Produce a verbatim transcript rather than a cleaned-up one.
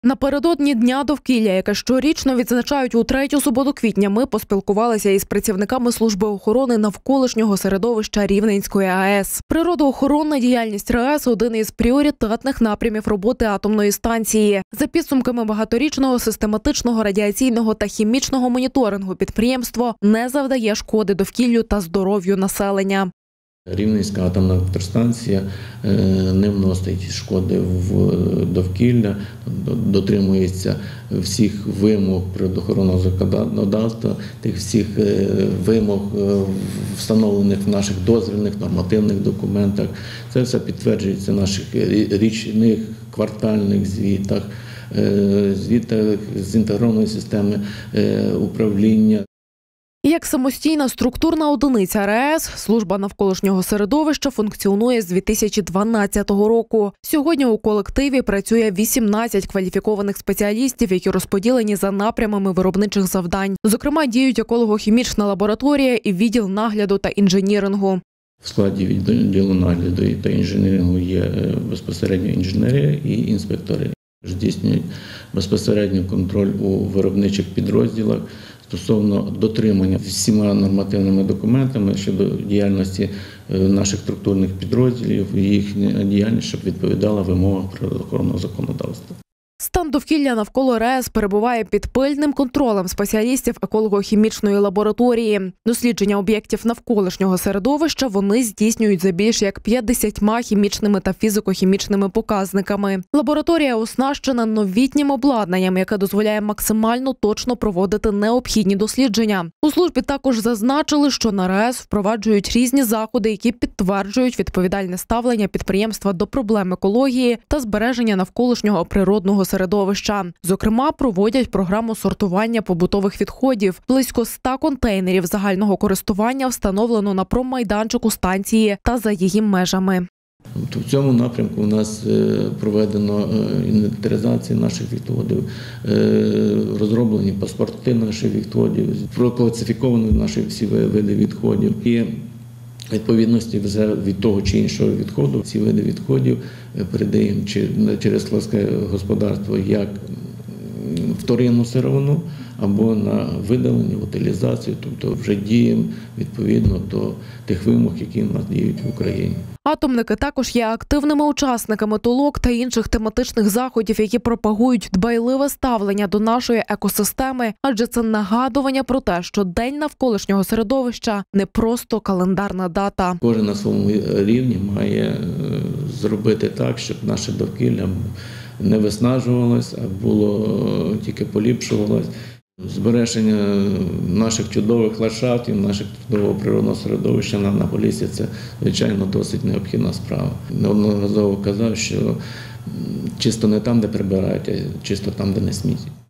Напередодні Дня довкілля, яке щорічно відзначають у третю суботу квітня, ми поспілкувалися із працівниками служби охорони навколишнього середовища Рівненської АЕС. Природоохоронна діяльність РАЕС – один із пріоритетних напрямів роботи атомної станції. За підсумками багаторічного систематичного радіаційного та хімічного моніторингу підприємство не завдає шкоди довкіллю та здоров'ю населення. Рівненська атомна електростанція не вносить шкоди в довкілля, дотримується всіх вимог природоохоронного законодавства, тих всіх вимог, встановлених в наших дозвільних нормативних документах. Це все підтверджується в наших річних, квартальних звітах, звітах з інтегрованої системи управління. Як самостійна структурна одиниця РАЕС, служба навколишнього середовища функціонує з дві тисячі дванадцятого року. Сьогодні у колективі працює вісімнадцять кваліфікованих спеціалістів, які розподілені за напрямами виробничих завдань. Зокрема, діють еколого-хімічна лабораторія і відділ нагляду та інженірингу. В складі відділу нагляду та інженірингу є безпосередньо інженерія і інспектори. Здійснюють безпосередньо контроль у виробничих підрозділах стосовно дотримання всіма нормативними документами щодо діяльності наших структурних підрозділів і їхня діяльність, щоб відповідала вимогам природоохоронного законодавства. Стан довкілля навколо РАЕС перебуває під пильним контролем спеціалістів еколого-хімічної лабораторії. Дослідження об'єктів навколишнього середовища вони здійснюють за більш як п'ятдесятьма хімічними та фізико-хімічними показниками. Лабораторія оснащена новітнім обладнанням, яке дозволяє максимально точно проводити необхідні дослідження. У службі також зазначили, що на РАЕС впроваджують різні заходи, які підтверджують відповідальне ставлення підприємства до проблем екології та збереження навколишнього природного середовища. Зокрема, проводять програму сортування побутових відходів. Близько ста контейнерів загального користування встановлено на промайданчику станції та за її межами. В цьому напрямку у нас проведено інвентаризацію наших відходів, розроблені паспорти наших відходів, прокласифіковані наші всі види відходів. І відповідності вже від того чи іншого відходу ці види відходів передаємо через складське господарство як вторинну сировину або на видалення, утилізацію, тобто вже діємо відповідно до тих вимог, які в нас діють в Україні. Атомники також є активними учасниками толок та інших тематичних заходів, які пропагують дбайливе ставлення до нашої екосистеми, адже це нагадування про те, що День навколишнього середовища не просто календарна дата. Кожен на своєму рівні має зробити так, щоб наше довкілля не виснажувалось, а було тільки поліпшувалось. Збереження наших чудових ландшафтів, наших чудового природного середовища на Поліссі – це, звичайно, досить необхідна справа. Неодноразово казав, що чисто не там, де прибирають, а чисто там, де не смітять.